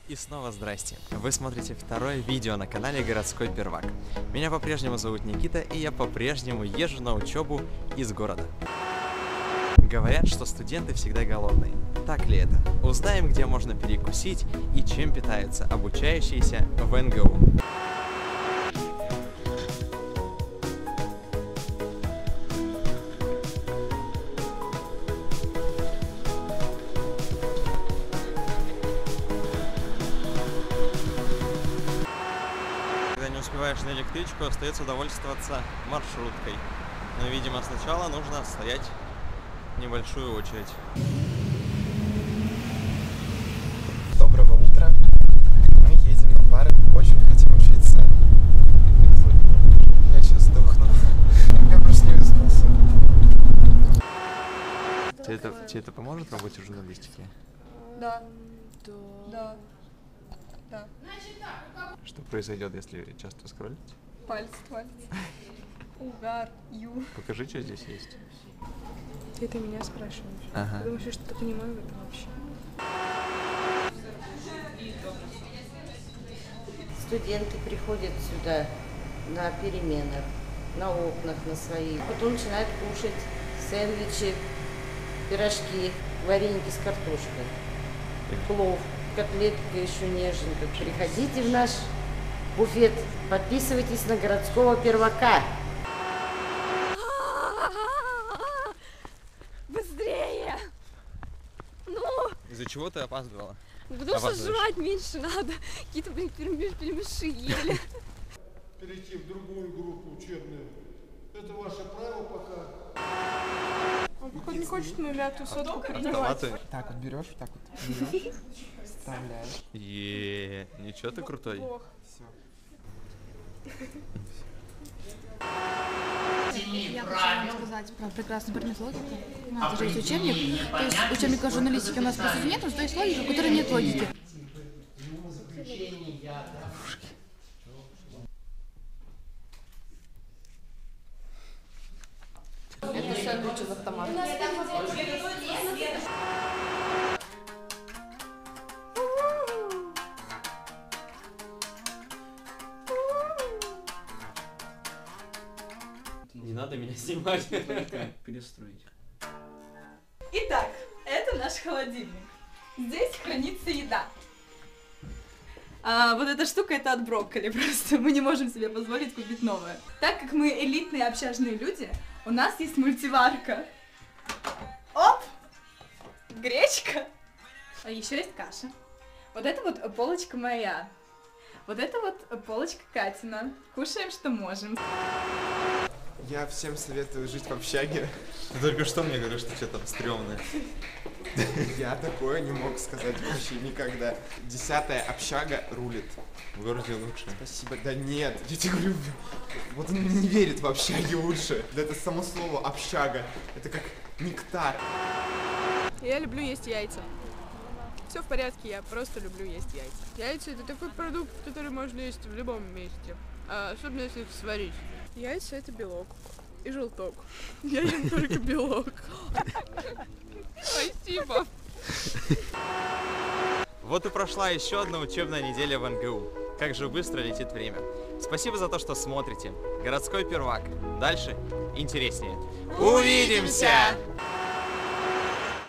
И снова здрасте. Вы смотрите второе видео на канале Городской Первак. Меня по-прежнему зовут Никита, и я по-прежнему езжу на учебу из города. Говорят, что студенты всегда голодные. Так ли это? Узнаем, где можно перекусить и чем питаются обучающиеся в НГУ. Когда не успеваешь на электричку, остается довольствоваться маршруткой. Но, видимо, сначала нужно стоять небольшую очередь. Доброго утра. Мы едем на пары, очень хотим учиться. Я сейчас сдохну. Я просто не выспался. Тебе это поможет в работе журналистики? Да. Да. Да. Что произойдет, если часто скроллить? Пальцы. Угар, ю. Покажи, что здесь есть. Ты это меня спрашиваешь? Ага. Потому что что-то понимаю в этом вообще. Студенты приходят сюда на переменах, на окнах, на своих. Потом начинают кушать сэндвичи, пирожки, вареники с картошкой, плов, котлетка еще неженка. Приходите в наш буфет, подписывайтесь на Городского Первака. Быстрее! Ну! Из-за чего ты опаздывала? Потому что жрать меньше надо. Какие-то, блин, пельмеши ели. Перейти в другую группу учебную. Это ваше право пока. Он, походу, не хочет мою мятую сотку принимать. Автоматы? Так вот берешь, так вот берешь, вставляешь. Ничего ты крутой. Плохо. Все. Я хочу вам сказать про прекрасную предмет логики. У нас даже есть учебник. То есть учебника журналистики у нас по сути нет, но то есть логика, у которой нет логики. Это сэндвич из автомата. Не надо меня снимать. Перестроить. Итак, это наш холодильник. Здесь хранится еда. Вот эта штука это от брокколи, просто мы не можем себе позволить купить новое. Так как мы элитные общажные люди, у нас есть мультиварка. Оп! Гречка. А еще есть каша. Вот это вот полочка моя. Вот это вот полочка Катина. Кушаем, что можем. Я всем советую жить в общаге. Ты только что мне говоришь, что что-то там стрёмное. Я такое не мог сказать вообще никогда. 10-я общага рулит. В городе лучше. Спасибо. Да нет, я тебе говорю, вот он не верит в общаге лучше. Да это само слово общага. Это как нектар. Я люблю есть яйца. Все в порядке, я просто люблю есть яйца. Яйца — это такой продукт, который можно есть в любом месте. Особенно если их сварить. Яйца — это белок. И желток. Я ем только белок. Спасибо. Вот и прошла еще одна учебная неделя в НГУ. Как же быстро летит время. Спасибо за то, что смотрите. Городской Первак. Дальше интереснее. Увидимся!